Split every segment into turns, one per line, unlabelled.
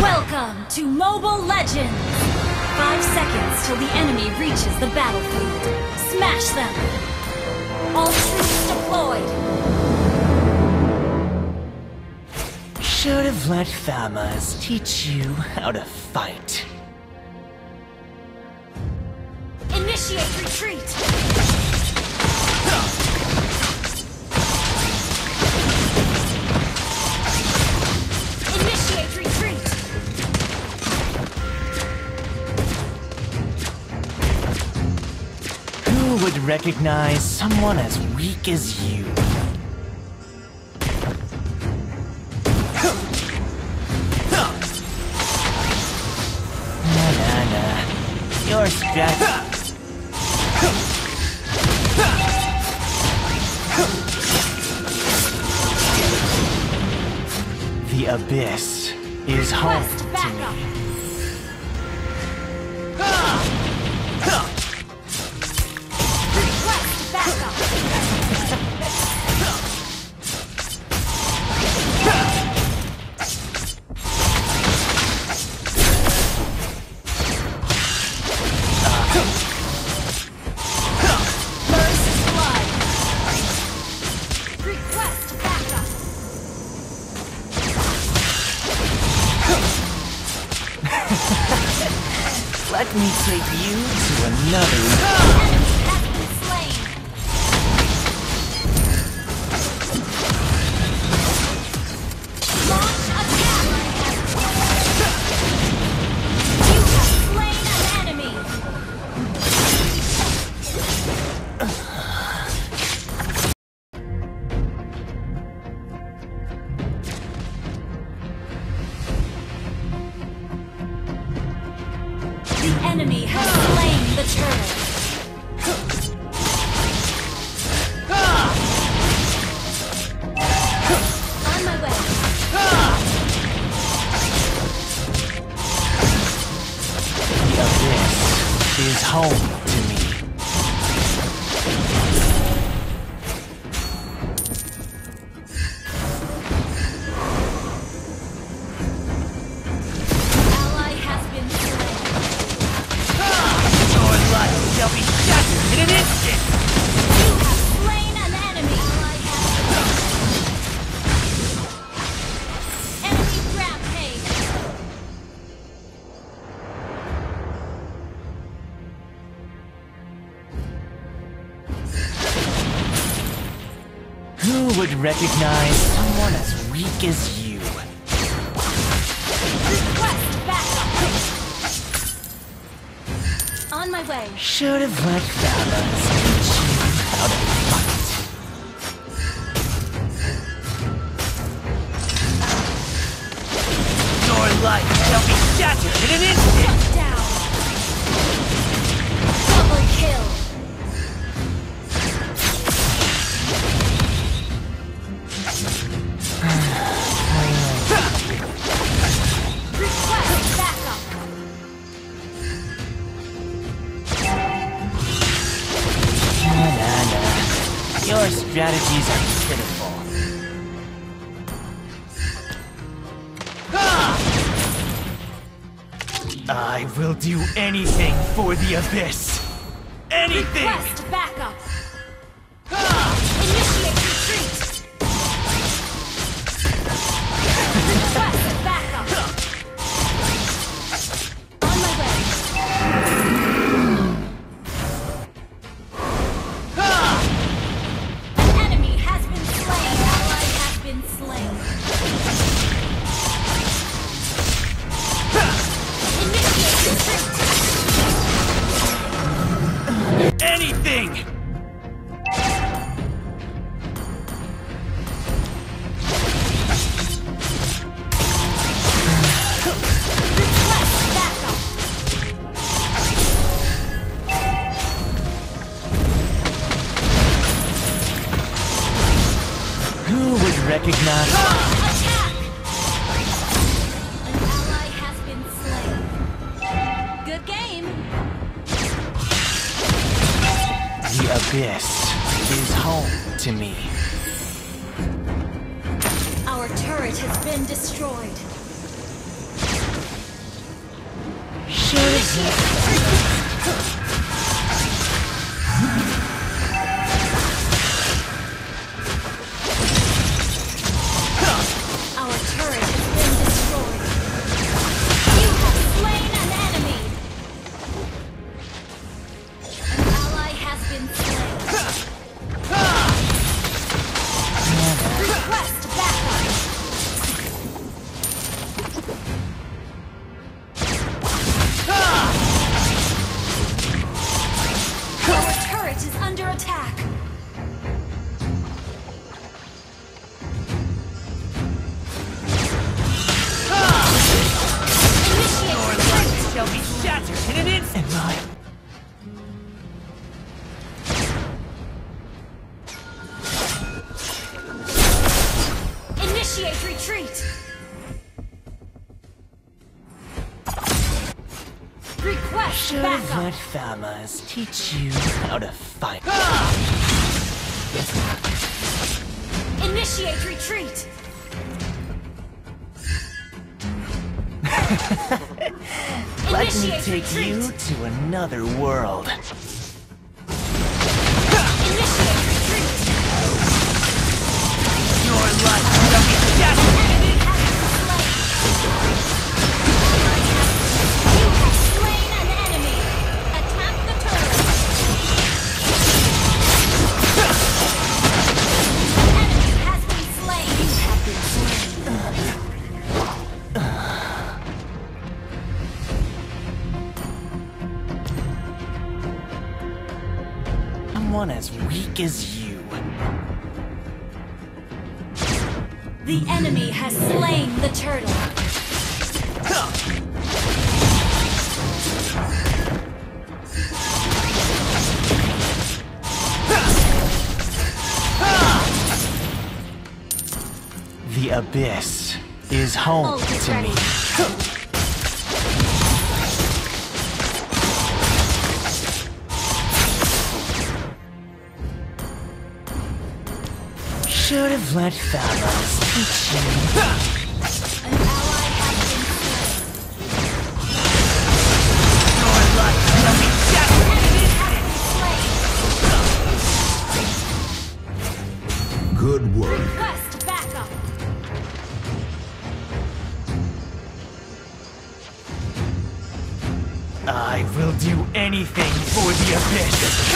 Welcome to Mobile Legends! 5 seconds till the enemy reaches the battlefield. Smash them! All troops deployed!
Should have let Famas teach you how to fight.
Initiate retreat! Initiate retreat!
Who would recognize someone as weak as you? Nah. Your strategy. The Abyss is home
Request
to
backup!
me.
Request backup! First blood! Request backup!
Let me take you to another.
Enemy has been slain! Launch attack! You have slain an enemy! The enemy has slain the turret! On my way!
The Abyss is home to me.
Ally has been slain!
Your life shall be shattered in an instant!
You have slain an enemy! Ally has been enemy rampage!
Who would recognize someone as weak as you?
Request backup! On my way!
Should have let Famas teach you how to fight. Your life shall be shattered in an instant!
Down! Double kill! Request backup!
Nah. Your strategies are pitiful. I will do anything for the Abyss. Anything!
Request backup! Initiate retreat! Request backup! On my way! An enemy has been slain! Ally has been slain! Initiate retreat!
Anything!
Request backup!
Who would recognize?
Attack! An ally has been slain. Good game!
The Abyss is home to me.
Our turret has been destroyed. Our turret has been destroyed. You have slain an enemy. An ally has been slain. Request backup. Our turret is under attack.
Shall be shattered in an instant.
Initiate retreat. Request
Should have
backup.
let Famas teach you how to fight.
Initiate retreat.
Let me
Initiate
take
retreat.
you to another world.
Initiate retreat.
Your life shall be shattered.
Enemy has been slain. You have slain an enemy. Attack the turret. An enemy has been slain. You have been slain.
Someone as weak as you.
The enemy has slain the turtle.
The abyss is home
Ult is
to
ready.
me. Should have let Thanos teach you.
An ally has been slain.
Your life shall be shattered.
Enemy has been slain.
Good work.
Request backup.
I will do anything for the abyss.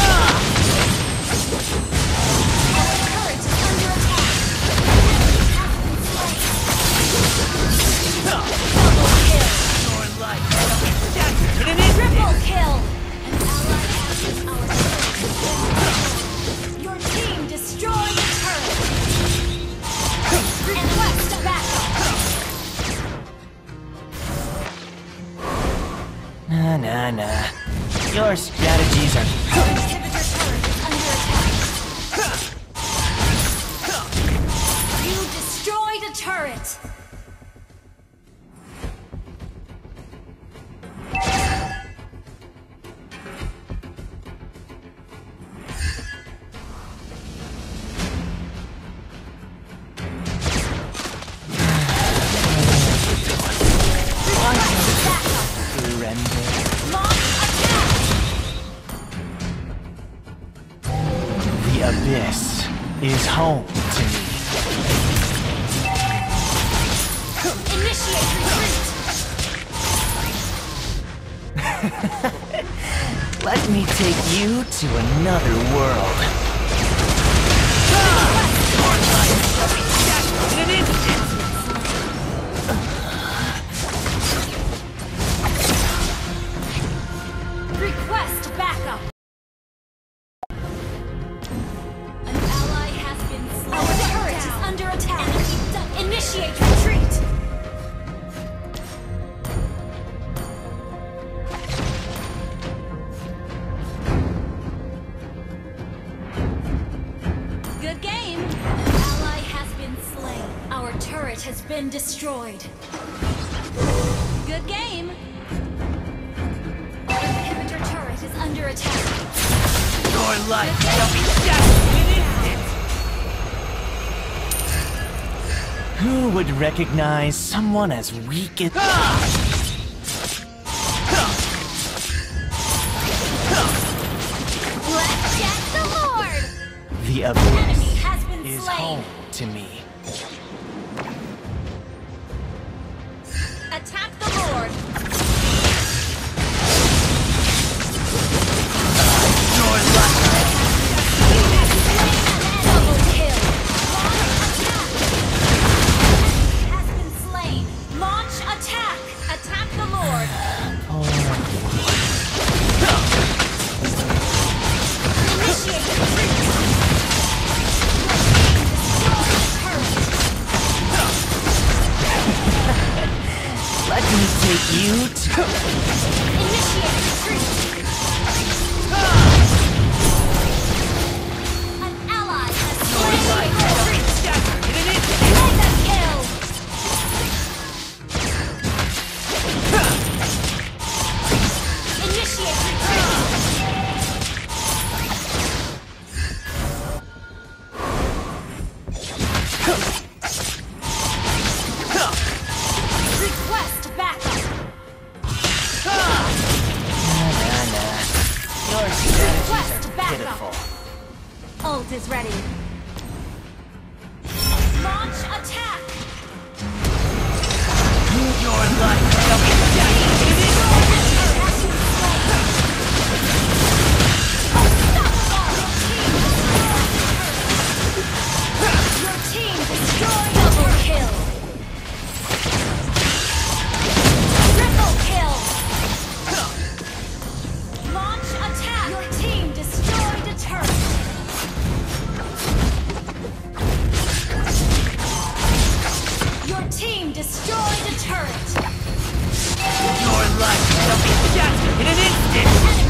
Our turret is under attack. Enemy has been slain. Double kill.
Your life shall be shattered in an instant.
Triple kill. An ally has been our turret. Your team destroyed the turret. Request backup.
Nah. Your strategies are...
Our inhibitor turret is under attack. You destroyed a turret. Backup.
surrender.
Launch attack.
The abyss is home to me.
Initiate retreat.
Let me take you to another world. Your life shall be shattered in an instant.
Request backup. An ally has been slain. Our turret is under attack. Initiate retreat. Good game. An ally has been slain. Our turret has been destroyed. Good game. Our inhibitor turret is under attack.
Your life shall be shattered in an instant. Who would recognize someone as weak as... The
An enemy
abyss
has been
is
slain.
home to me.
Attack the Lord.
Your luck.
Double kill. Launch attack. Enemy has been slain. Launch attack. Attack the Lord. Initiate retreat.
Let me take you to...
Initiate retreat. An ally has slain. Mega kill. Initiate retreat. Request backup.
Your strategies
Request
are
backup.
pitiful.
Ult is ready. Launch attack.
Your life shall be
Your team destroyed. Double kill. Triple kill. Launch attack. Your team destroyed a turret. Your team destroyed a turret.
Your life shall be shattered in an instant!